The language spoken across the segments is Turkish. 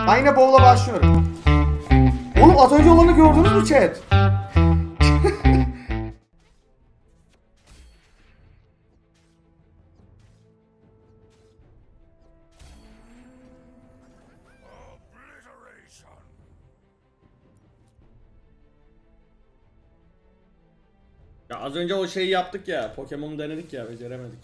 Ben yine bowl'a başlıyorum. Oğlum az önce olanı gördünüz mü chat? Ya az önce o şeyi yaptık ya. Pokemon'u denedik ya. Beceremedik.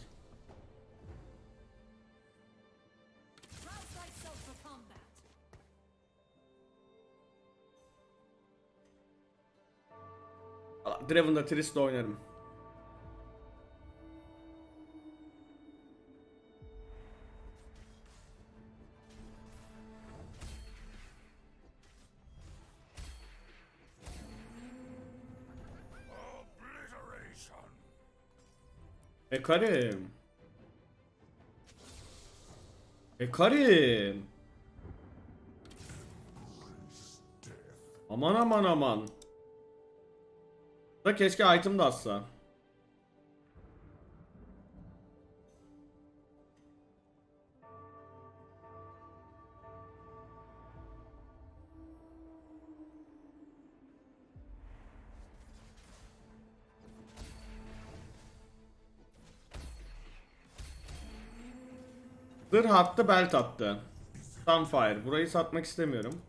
Draven'da Trist'le oynarım. Karim. Karim. Aman aman aman. Da keşke item da atsa. Zırh attı, belt attı. Sunfire. Burayı satmak istemiyorum.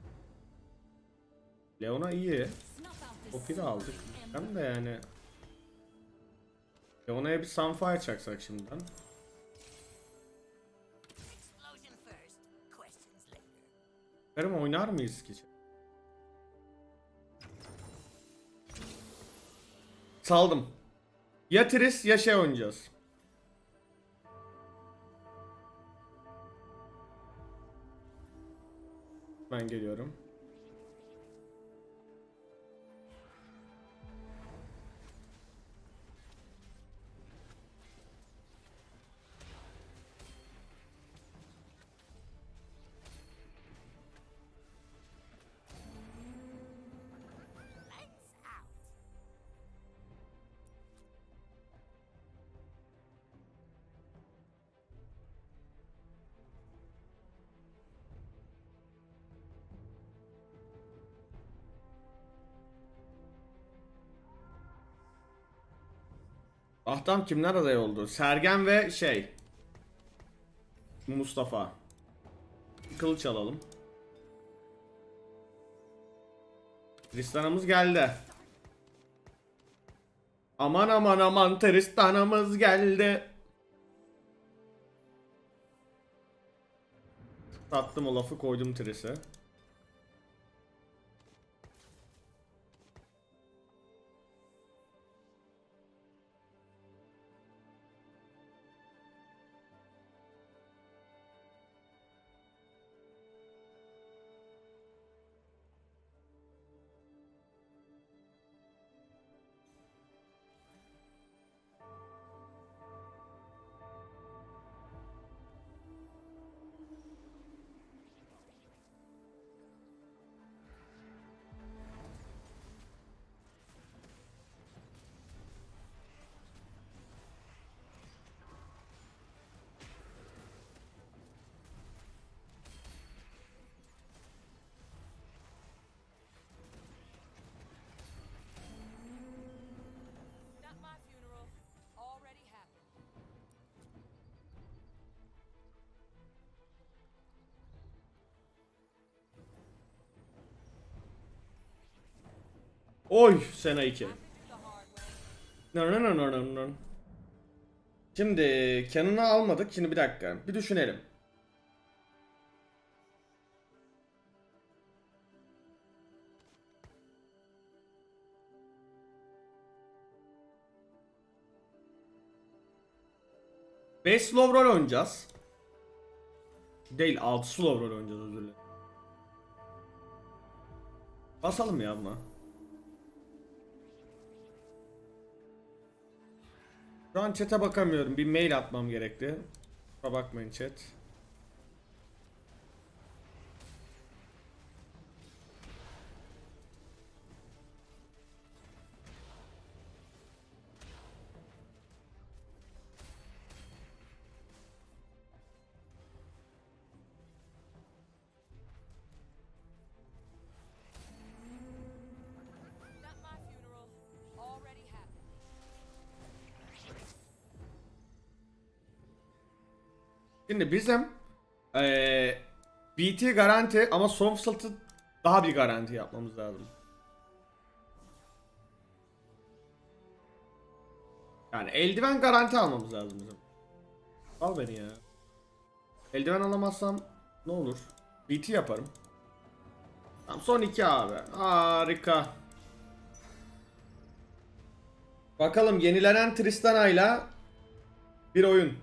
Leona iyi. Poppy de aldık. Ben de yani. Leona'ya bir Sunfire çaksak şimdiden. Karim oynar mıyız ki? Saldım. Ya Triss ya şey oynayacağız. Ben geliyorum. Ahtam kimler aday oldu? Sergen ve şey. Mustafa. Bir kılıç alalım. Tristana'mız geldi. Aman aman aman Tristana'mız geldi. Sattım o lafı, koydum Triss'e. Oy sena 2. Şimdi Cannon'ı almadık. Şimdi bir dakika. Bir düşünelim. Beş slow roll oynayacağız. Değil, 6 slow roll oynayacağız, özür dilerim. Basalım ya buna. Şu an chat'e bakamıyorum. Bir mail atmam gerekti. Kusura bakmayın chat. Şimdi bizim BT garanti ama son fısıltı daha bir garanti yapmamız lazım. Yani eldiven garanti almamız lazım bizim. Al beni ya. Eldiven alamazsam ne olur? BT yaparım. Tamam, son 2 abi. Harika. Bakalım yenilenen Tristana'yla bir oyun.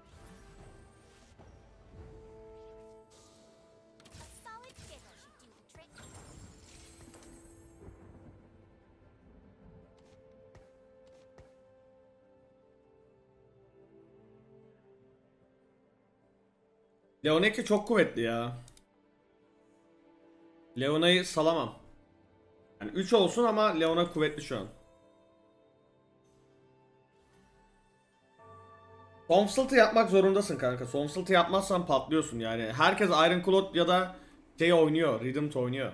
Leoneki çok kuvvetli ya. Leona'yı salamam. Yani 3 olsun ama Leona kuvvetli şu an. Somsalt'ı yapmak zorundasın kanka. Somsalt'ı yapmazsan patlıyorsun yani. Herkes Iron Cloud ya da şey oynuyor. Rhythm oynuyor.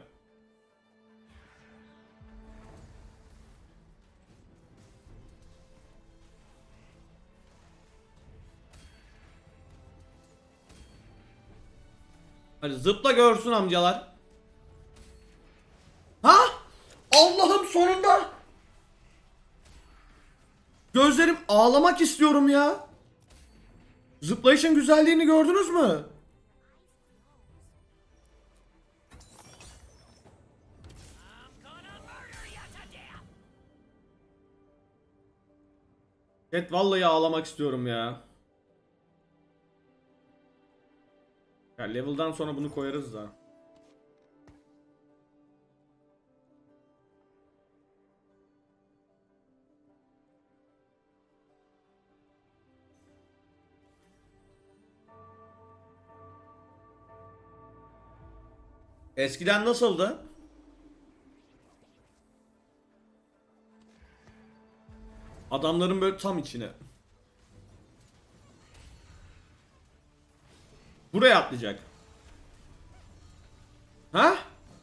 Hadi zıpla görsün amcalar. Ha? Allah'ım sonunda. Gözlerim ağlamak istiyorum ya. Zıplayışın güzelliğini gördünüz mü? Evet vallahi ağlamak istiyorum ya. Ya level'dan sonra bunu koyarız da. Eskiden nasıldı? Adamların böyle tam içine. Buraya atlayacak. Ha?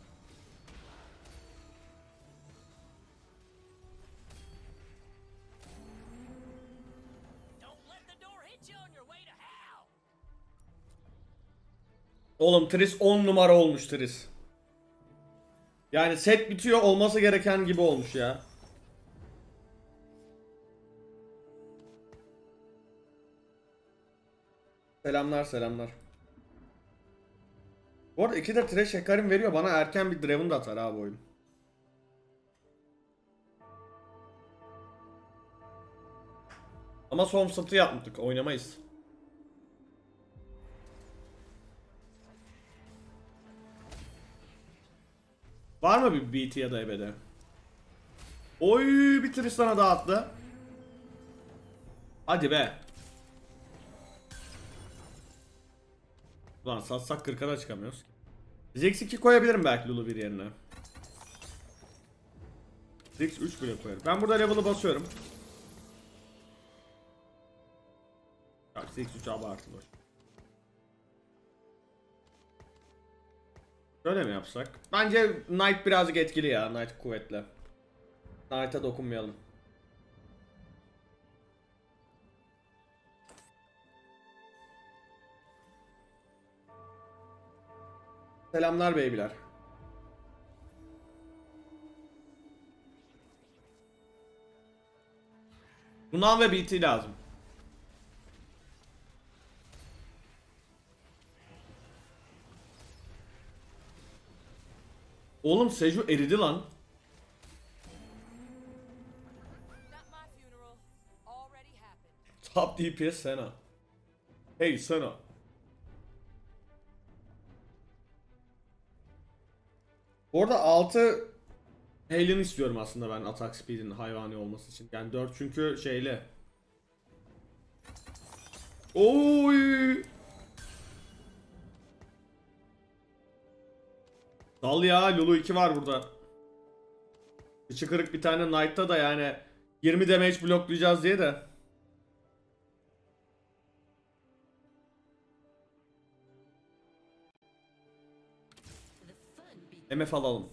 Oğlum Triss 10 numara olmuş Triss. Yani set bitiyor olması gereken gibi olmuş ya. Selamlar selamlar. Bu arada 2 de Thresh Hekarim veriyor, bana erken bir Draven da atar abi oyun. Ama son satı yapmadık, oynamayız. Var mı bir BT ya da ebede? Oy, bir Tristan'a da attı. Hadi be. Ulan satsak 40'a da çıkamıyoruz. Ziggs 2 koyabilirim belki Lulu bir yerine. Ziggs 3 bile koyarım. Ben burada level'ı basıyorum. Ya Ziggs 3 abartılı. Şöyle mi yapsak? Bence Knight birazcık etkili ya. Knight kuvvetli. Knight'a dokunmayalım. Selamlar beybiler. Runan ve BT lazım. Oğlum Seju eridi lan. Top DPS Sena. Hey Sena. Orada 6 Halen istiyorum aslında ben, atak speed'in hayvani olması için. Yani 4 çünkü şeyle. Oy! Dal ya, Lulu 2 var burada. İçi kırık bir tane Knight'ta da yani 20 damage bloklayacağız diye de. MF alalım.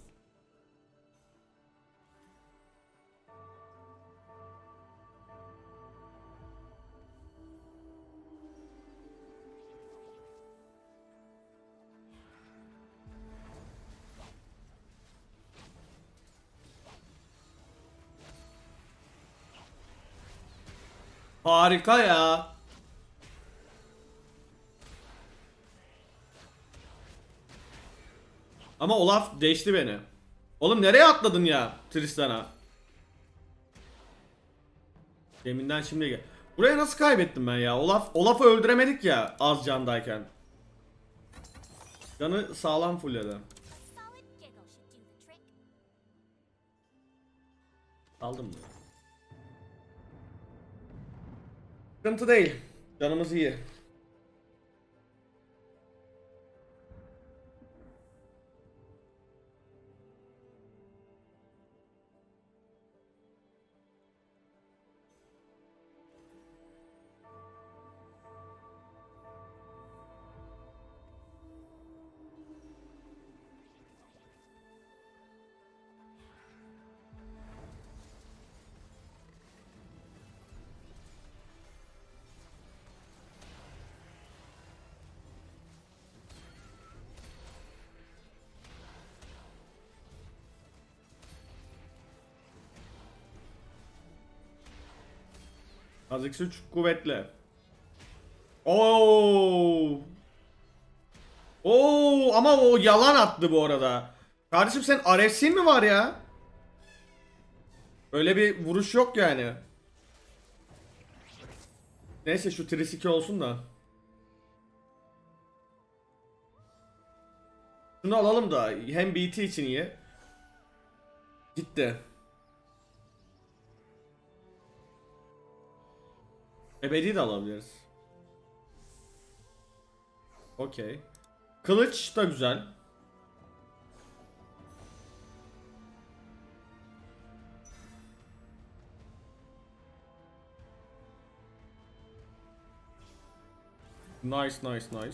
Harika ya. Ama Olaf değişti beni. Oğlum nereye atladın ya Tristan'a? Deminden şimdi gel. Buraya nasıl kaybettim ben ya? Olaf'ı öldüremedik ya az candayken. Canı sağlam fulledi. Aldım mı? Sıkıntı değil. Canımız iyi. Kha'Zix 3 kuvvetli. Oo. Oo ama o yalan attı bu arada. Kardeşim sen Arefsin mi var ya? Öyle bir vuruş yok yani. Neyse şu Tris olsun da. Şunu alalım da hem BT için iyi. Gitti. Ebedi de alabiliriz. Okey. Kılıç da güzel. Nice nice nice.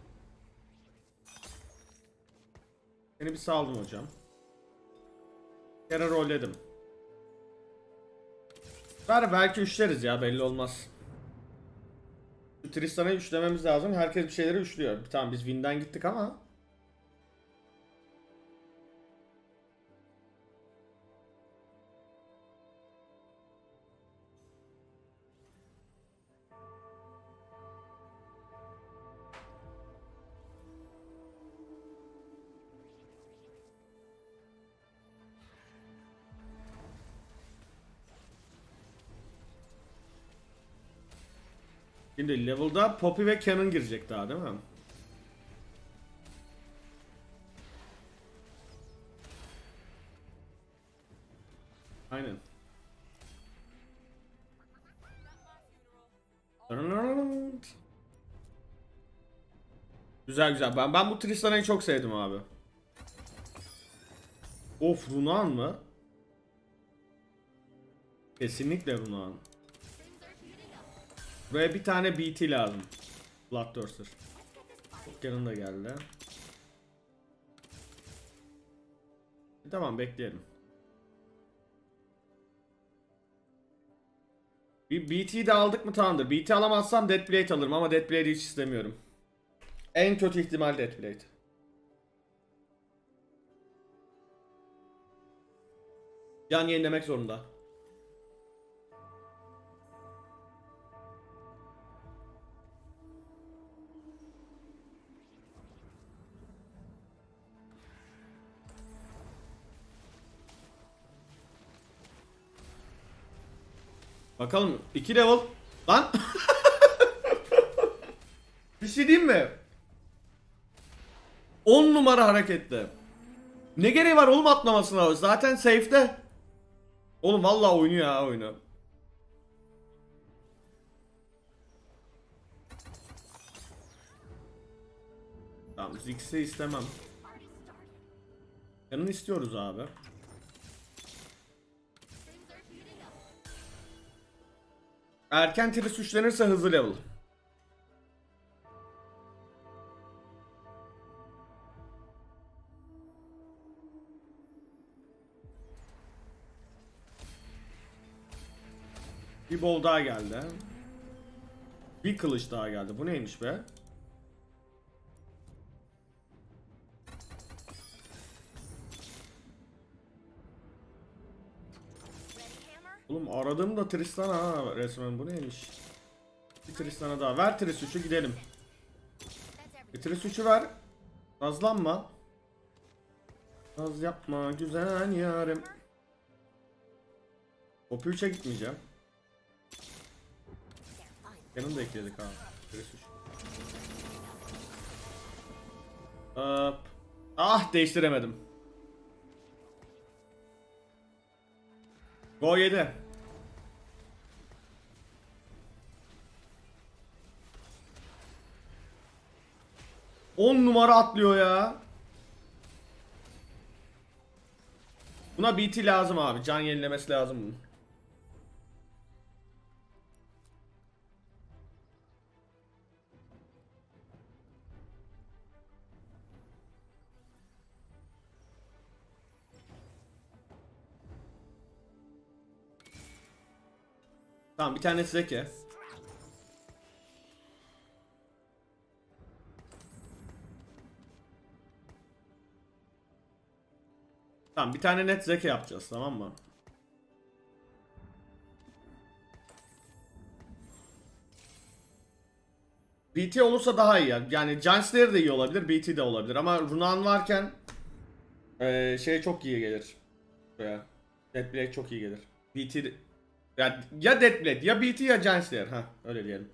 Seni bir saldım hocam. Kere rolledim. Belki üçleriz ya belli olmaz. Tristan'ı üçlememiz lazım. Herkes bir şeyleri üçlüyor. Tamam biz Win'den gittik ama. Şimdi level'da Poppy ve Cannon girecek daha değil mi? Aynen. Güzel güzel. Ben bu Tristana'yı çok sevdim abi. Of Runaan mı? Kesinlikle Runaan. Buraya bir tane BT lazım. Bloodthirster. Cannon da geldi. Tamam bekleyelim. Bir BT'yi de aldık mı tamamdır. BT alamazsam Deathblade alırım ama Deathblade'i hiç istemiyorum. En kötü ihtimal Deathblade. Can yenilemek zorunda. Bakalım 2 level. Lan. Bir şey diyeyim mi? 10 numara hareketli. Ne gereği var oğlum atlamasına? Zaten safe'de. Oğlum vallahi oynuyor ya oyunu. Tamam Ziggs'i istemem. Yanını istiyoruz abi. Erken Tris üçlenirse hızlı level. Bir bol daha geldi. Bir kılıç daha geldi. Bu neymiş be? Oğlum aradığım da Tristana ha resmen, bu neymiş? Bir Tristana daha. Ver Tris 3'ü gidelim. Bir Tris 3'ü ver. Nazlanma. Naz yapma güzel yarim. Topu 3'e gitmeyeceğim. Yanını da ekledik ha. Tris 3. Ah değiştiremedim. Go 7. On numara atlıyor ya. Buna BT lazım abi. Can yenilemesi lazım bunun. Tamam bir tane Zeki. Tamam bir tane net Zeki yapacağız, tamam mı? BT olursa daha iyi yani Giant Slayer de iyi olabilir, BT de olabilir ama Runan varken şey çok iyi gelir. Ya Deathblade çok iyi gelir. BT ya Deathblade ya BT ya Giant Slayer, ha öyle diyelim.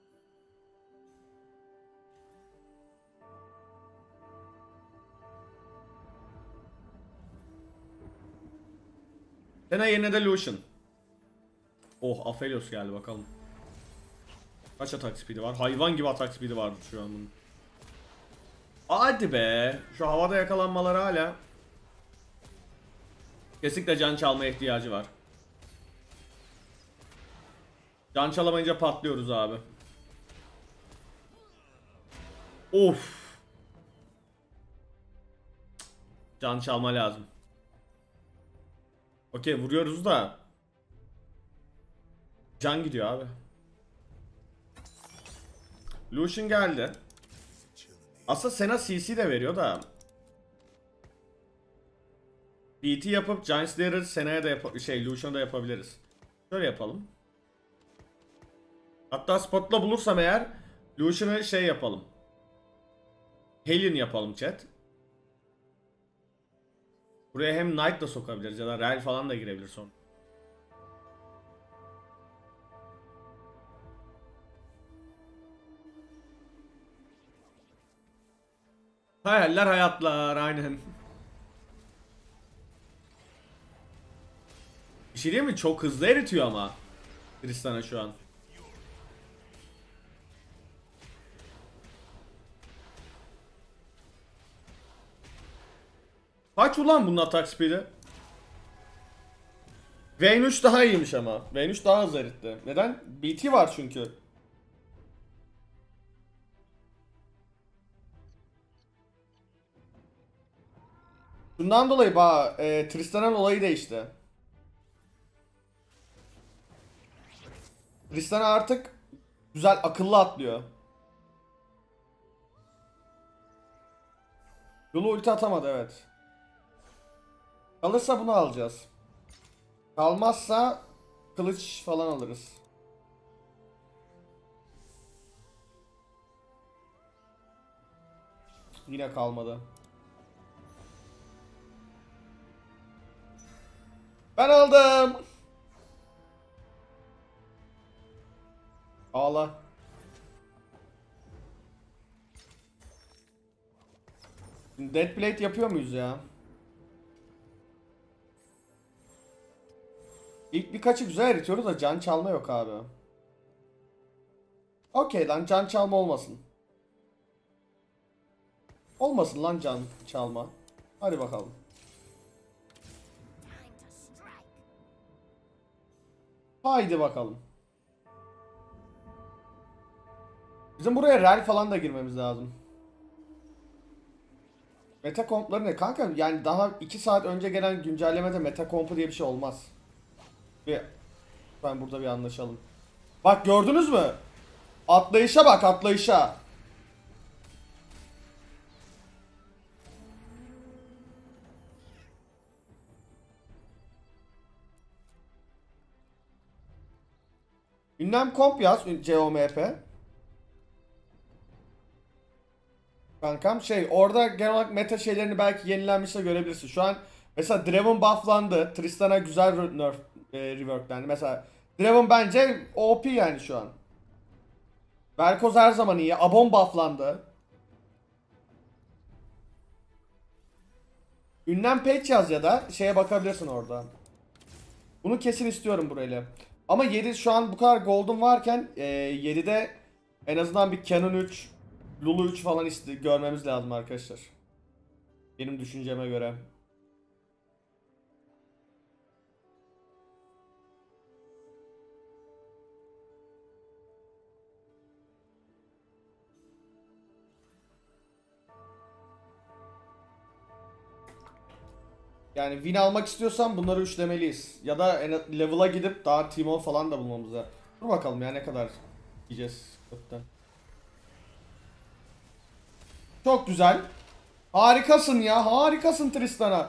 Sena yerine de Lucian. Oh Aphelios geldi bakalım. Kaç atak speed'i var? Hayvan gibi atak speed'i vardı şu an bunun. Hadi be. Şu havada yakalanmaları hala. Kesinlikle can çalmaya ihtiyacı var. Can çalamayınca patlıyoruz abi. Of. Can çalma lazım. Okey vuruyoruz da. Can gidiyor abi. Lucian geldi. Aslında Sena CC de veriyor da. BT yapıp Giant Slayer'ı Sena'ya da Lucian'a da yapabiliriz. Şöyle yapalım. Hatta spotla bulursam eğer Lucian'ı şey yapalım. Hellion yapalım chat. Buraya hem Knight da sokabiliriz ya da Rel falan da girebilir son. Hayaller hayatlar aynen. Bir şey değil mi? Çok hızlı eritiyor ama Tristana şu an. Kaç ulan bunun atak speed'i? Vayne 3 daha iyiymiş ama. Vayne 3 daha hızlı eritti. Neden? BT var çünkü. Bundan dolayı Tristana'nın olayı değişti. Tristana artık güzel akıllı atlıyor. Yolu ulti atamadı evet. Kalırsa bunu alacağız. Kalmazsa kılıç falan alırız. Yine kalmadı. Ben aldım. Ağla. Deathblade yapıyor muyuz ya? İlk birkaçı güzel eritiyoruz da can çalma yok abi. Okey lan can çalma olmasın. Olmasın lan can çalma. Hadi bakalım. Haydi bakalım. Bizim buraya rel falan da girmemiz lazım. Meta kompları ne kanka? Yani daha 2 saat önce gelen güncellemede meta kompu diye bir şey olmaz. Ve ben burada bir anlaşalım. Bak gördünüz mü? Atlayışa bak atlayışa. Ünlem komp yaz. COMP. Kankam şey orada genel olarak meta şeylerini belki yenilenmişse görebilirsin. Şu an mesela Draven bufflandı. Tristan'a güzel nerf reworklendi. Mesela Draven bence OP yani şu an. Vel'Koz her zaman iyi. Abon bufflandı. Ünlem page yaz ya da şeye bakabilirsin orada. Bunu kesin istiyorum burayla. Ama 7 şu an bu kadar gold'um varken 7'de en azından bir Canon 3, Lulu 3 falan görmemiz lazım arkadaşlar. Benim düşünceme göre. Yani win almak istiyorsan bunları üçlemeliyiz. Ya da level'a gidip daha Timo falan da bulmamız lazım. Dur bakalım ya ne kadar yiyeceğiz köften. Çok güzel. Harikasın ya. Harikasın Tristan'a.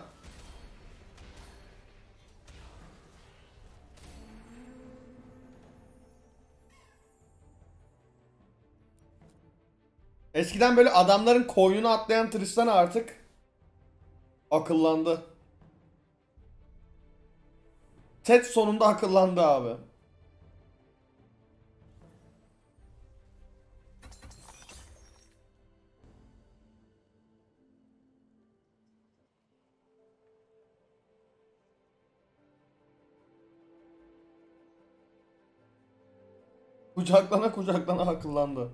Eskiden böyle adamların koyunu atlayan Tristan artık akıllandı. Ted sonunda akıllandı abi. Kucaklana kucaklana akıllandı.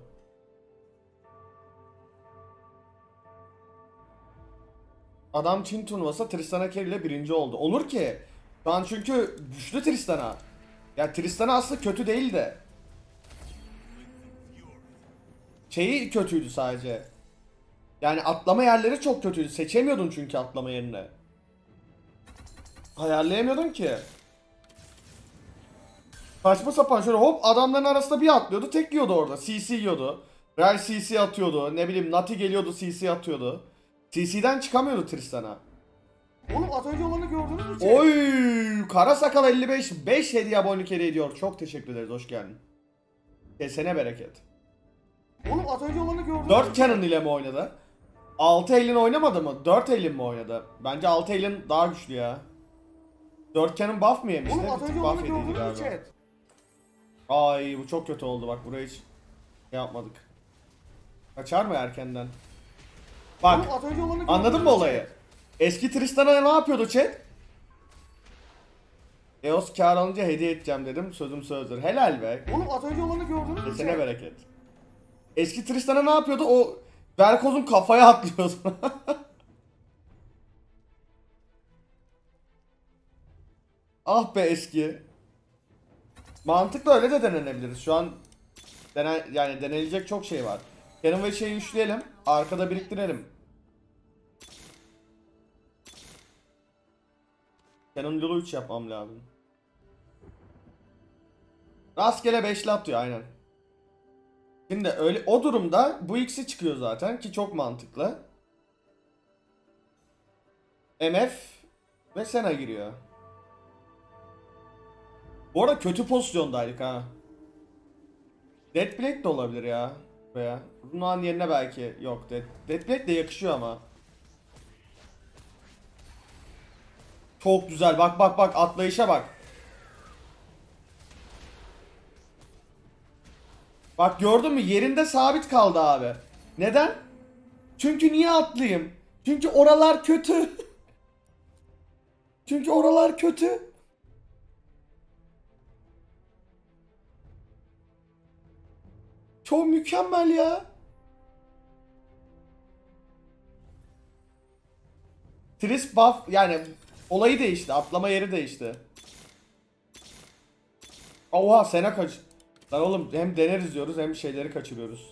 Adam Çin turnuvası Tristana Carey ile birinci oldu. Olur ki. Şu an çünkü güçlü Tristana. Ya Tristana aslında kötü değil de. Şeyi kötüydü sadece. Yani atlama yerleri çok kötüydü. Seçemiyordun çünkü atlama yerini. Ayarlayamıyordun ki. Saçma sapan şöyle hop adamların arasında bir atlıyordu. Tek yiyordu orada. CC yiyordu. Real CC atıyordu. Ne bileyim Nati geliyordu CC atıyordu. CC'den çıkamıyordu Tristan'a. Oğlum az önce olanı gördünüz mü? Oy! Kara Sakal 55 5 hediye abonelik hediye ediyor. Çok teşekkür ederiz. Hoş geldin. Kesene bereket. Oğlum az önce olanı gördünüz mü? 4 Canon ile mi oynadı? 6 elin oynamadı mı? 4 elin mi oynadı? Bence 6 elin daha güçlü ya. 4 Canon buff mı yemişti? Oğlum az Bir tık önce buff olanı yediydi gördünüz mü galiba. chat? Ay bu çok kötü oldu bak burayı hiç yapmadık. Kaçar mı erkenden? Bak Oğlum az önce olanı gördünüz anladın mı olayı? chat? Eski Tristan'a ne yapıyordu chat? Eos kar alınca hediye edeceğim dedim. Sözüm sözdür. Helal be. Oğlum az önce olanı gördünüz mü Kesene chat? bereket. Eski Tristan'a ne yapıyordu? O Vel'Koz'un kafaya atlıyordu. Ah be eski. Mantıklı öyle de denenebilir. Şu an yani deneyecek çok şey var. Canon ve şeyi üçleyelim. Arkada biriktirelim. Canon Lulu 3 yapmam lazım. Rastgele 5'li atıyor aynen. Şimdi öyle o durumda bu ikisi çıkıyor zaten ki çok mantıklı. MF ve Sena giriyor. Bu arada kötü pozisyondaydık ha. Deathblade de olabilir ya. Veya Runa'nın yerine belki yok. Deathblade de yakışıyor ama. Çok güzel. Bak bak bak atlayışa bak. Bak gördün mü? Yerinde sabit kaldı abi. Neden? Çünkü niye atlayayım? Çünkü oralar kötü. Çünkü oralar kötü. Çok mükemmel ya. Tris buff yani olayı değişti. Atlama yeri değişti. Oha Sena kaç. Lan oğlum hem deneriz diyoruz hem şeyleri kaçırıyoruz.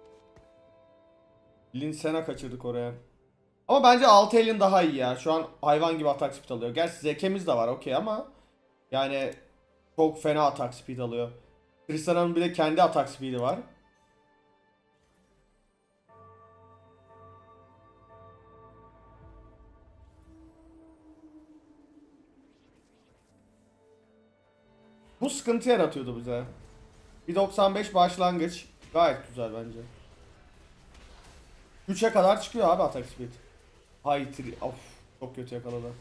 Lin Sena kaçırdık oraya. Ama bence 6 elin daha iyi ya. Şu an hayvan gibi atak speed alıyor. Gerçi zekemiz de var okey ama yani çok fena atak speed alıyor. Tristana'nın bir de kendi atak speed'i var. Bu sıkıntı yaratıyordu bize. 1.95 başlangıç. Gayet güzel bence. 3'e kadar çıkıyor abi atak speed. Hayır. Of, çok kötü yakaladı.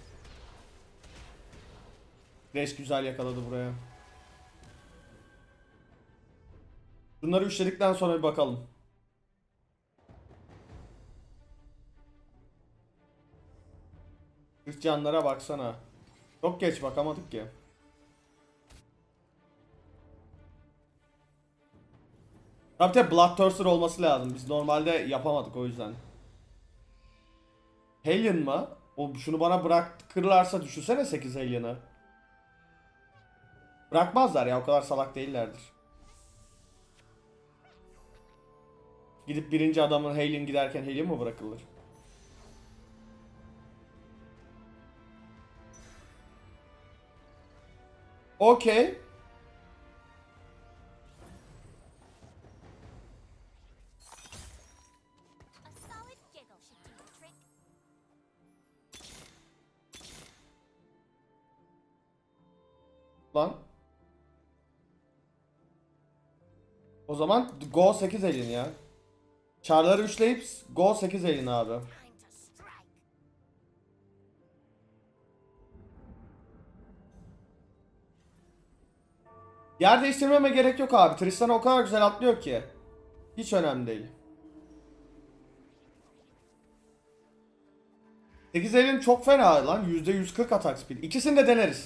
Thresh güzel yakaladı buraya. Bunları üçledikten sonra bir bakalım. Canlara baksana. Çok geç bakamadık ki. Tabii Bloodthirster olması lazım. Biz normalde yapamadık o yüzden. Hellion mı? O şunu bana bırakırlarsa düşünsene 8 Hellion'ı. Bırakmazlar ya, o kadar salak değillerdir. Gidip birinci adamın Hellion giderken Hellion mu bırakılır? Okey. Lan. O zaman Go 8 elin ya. Çarları üçleyip Go 8 elin abi. Yer değiştirmeme gerek yok abi. Tristan o kadar güzel atlıyor ki. Hiç önemli değil. 8 elin çok fena lan. %140 atak speed. İkisini de deneriz.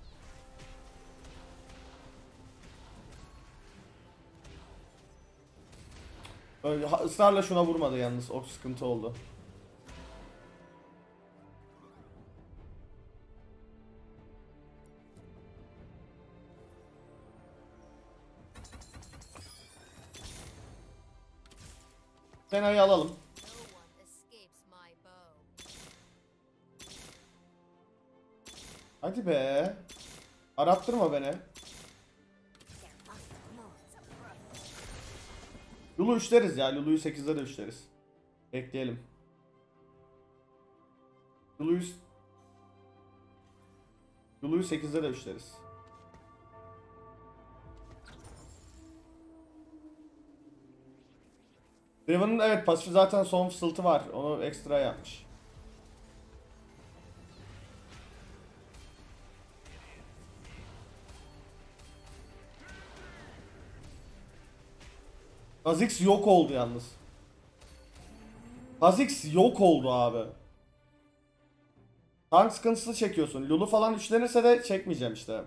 Israrla şuna vurmadı yalnız. O sıkıntı oldu. Fena'yı alalım. Hadi be. Arattırma beni. Lulu üçleriz ya. Lulu'yu 8'de de üçleriz. Bekleyelim. Lulu'yu 8'de de üçleriz. Riven'ın evet pasifi zaten son fısıltı var. Onu ekstra yapmış. Kha'Zix yok oldu yalnız. Kha'Zix yok oldu abi. Tank sıkıntısı çekiyorsun. Lulu falan üçlenirse de çekmeyeceğim işte.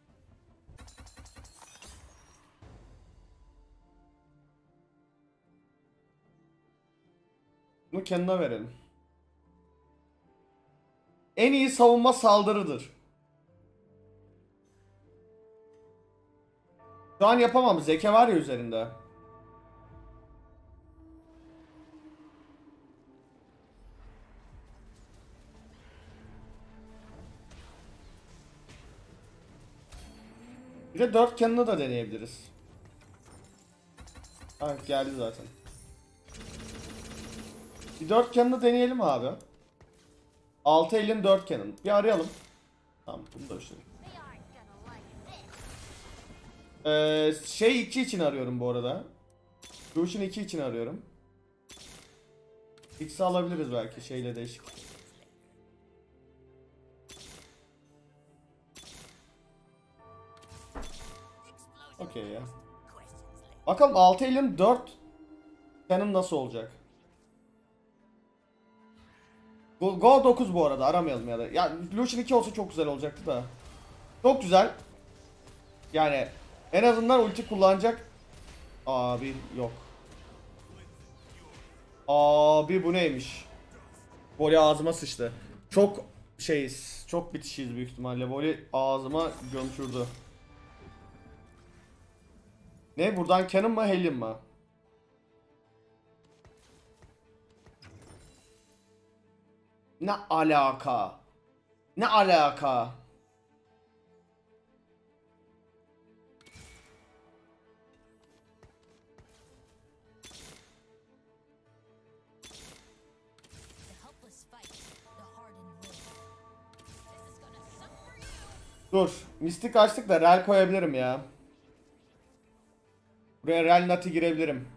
Bunu kendine verelim. En iyi savunma saldırıdır. Şu an yapamam. Zeke var ya üzerinde. Bir de 4 canını da deneyebiliriz. Ha geldi zaten. Bir 4 canını deneyelim abi. 6 elin 4 canın. Bir arayalım. Tamam bunu da ölçelim. Şey 2 için arıyorum bu arada. Lucian 2 için arıyorum. X'i alabiliriz belki şeyle değişik. Okey ya. Bakalım 6 elin 4 canım nasıl olacak? Go 9 bu arada, aramayalım ya da. Ya Lucian 2 olsa çok güzel olacaktı da. Çok güzel. Yani en azından ulti kullanacak. Abi yok. Abi bu neymiş? Voli ağzıma sıçtı. Çok şeyiz. Çok bitişiyiz büyük ihtimalle. Voli ağzıma gömçürdü. Ne? Buradan Canon mı Hellion mı? Ne alaka? Ne alaka? Dur. Mistik açtık da rel koyabilirim ya. Buraya Real Nati girebilirim.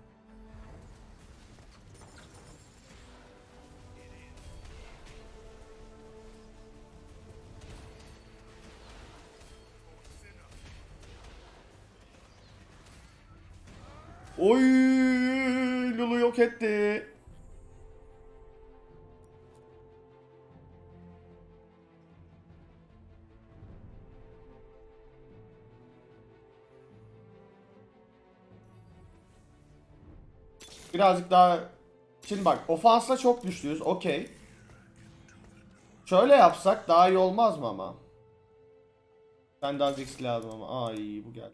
Oy, Lulu yok etti. Birazcık daha... Şimdi bak, ofansla çok güçlüyüz. Okey. Şöyle yapsak daha iyi olmaz mı ama? Ben daha Ziggs lazım ama. Ay, bu geldi.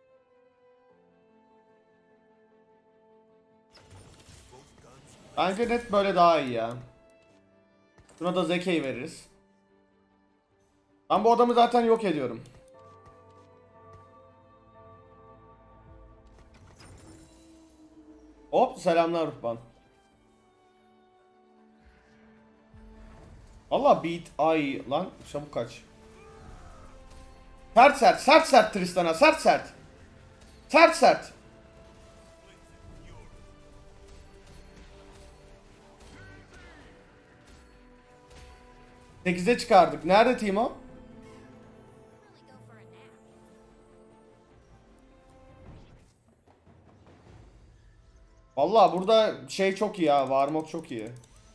Bence net böyle daha iyi ya. Buna da Zeke'yi veririz. Ben bu adamı zaten yok ediyorum. Hop, selamlar Ruhban. Valla beat ay lan, çabuk kaç. Sert sert, sert sert Tristan'a, sert sert. Sert sert. Sekize çıkardık. Nerede Timo? Valla burada şey çok iyi ya. Varmok çok iyi.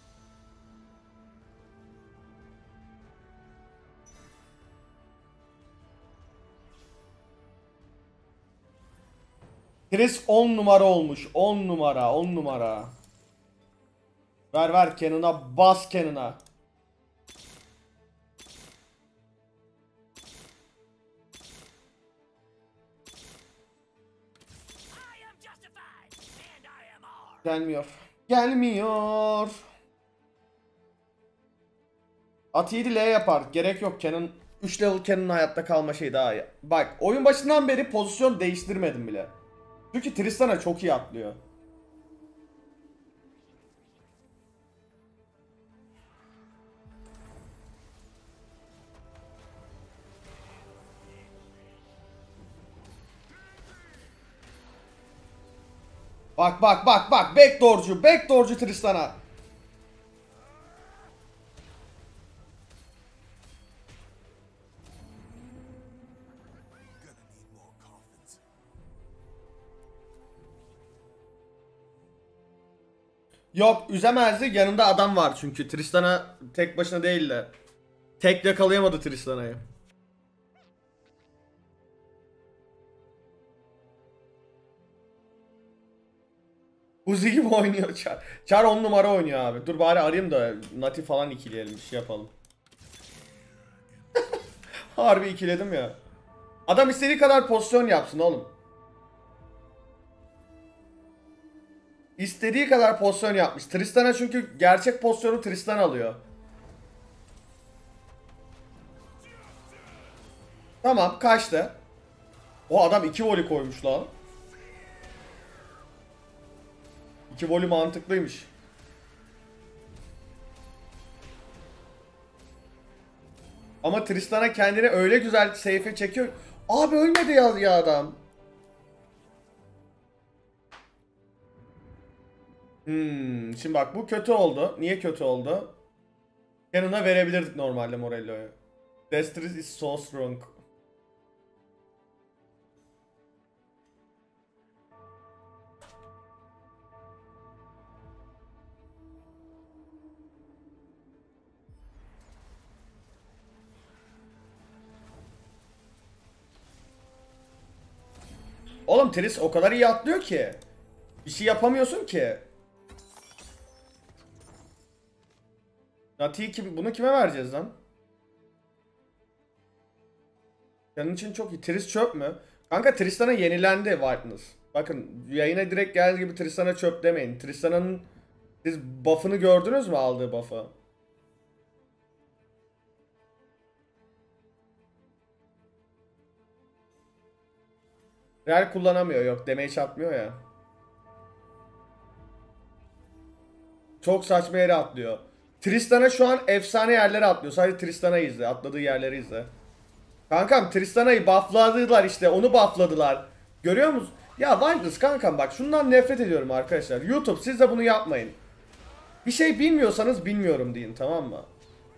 Chris 10 numara olmuş. 10 numara. 10 numara. Ver ver Cannon'a. Bas Cannon'a. Gelmiyor. Gelmiyor. At 7 L yapar. Gerek yok. Cannon 3 level Cannon'ın hayatta kalma şeyi daha iyi. Bak, oyun başından beri pozisyon değiştirmedim bile. Çünkü Tristana çok iyi atlıyor. Bak bak bak bak, backdoor'cu, backdoor'cu Tristana. Yok, üzemezdi, yanında adam var çünkü. Tristana tek başına değil de. Tek yakalayamadı Tristana'yı. Uzi gibi oynuyor Char. Char 10 numara oynuyor abi. Dur bari arayayım da Nati falan ikileyelim, bir şey yapalım. Harbi ikiledim ya. Adam istediği kadar pozisyon yapsın oğlum. İstediği kadar pozisyon yapmış. Tristana çünkü gerçek pozisyonu Tristan alıyor. Tamam, kaçtı. O adam 2 voley koymuş lan. 2 voley mantıklıymış. Ama Tristan'a kendini öyle güzel safe'e çekiyor. Abi ölmedi ya adam. Şimdi bak, bu kötü oldu. Niye kötü oldu? Cannon'a verebilirdik normalde Morello'ya. Destris is so strong. Oğlum Tris o kadar iyi atlıyor ki. Bir şey yapamıyorsun ki. Nati'yi bunu kime vereceğiz lan? Senin için çok iyi. Tris çöp mü? Kanka Tristan'a yenilendi Whiteness. Bakın, yayına direkt geldiği gibi Tristan'a çöp demeyin. Tristan'ın siz buff'ını gördünüz mü, aldığı buff'ı? Real kullanamıyor, yok damage atmıyor ya. Çok saçma yere atlıyor. Tristan'a şu an efsane yerlere atlıyor. Sadece Tristan'ı izle. Atladığı yerleri izle. Kankam Tristana'yı buffladılar işte. Onu buffladılar. Görüyor musun? Ya Wildness kankam bak şundan nefret ediyorum arkadaşlar. YouTube siz de bunu yapmayın. Bir şey bilmiyorsanız bilmiyorum deyin, tamam mı?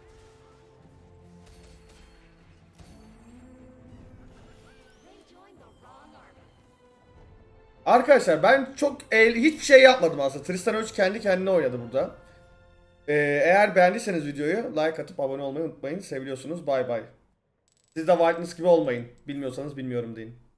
Arkadaşlar ben hiçbir şey yapmadım aslında. Tristan 3 kendi kendine oynadı burada. Eğer beğendiyseniz videoyu like atıp abone olmayı unutmayın. Seviyorsunuz. Bay bay. Siz de Wildness gibi olmayın. Bilmiyorsanız bilmiyorum deyin.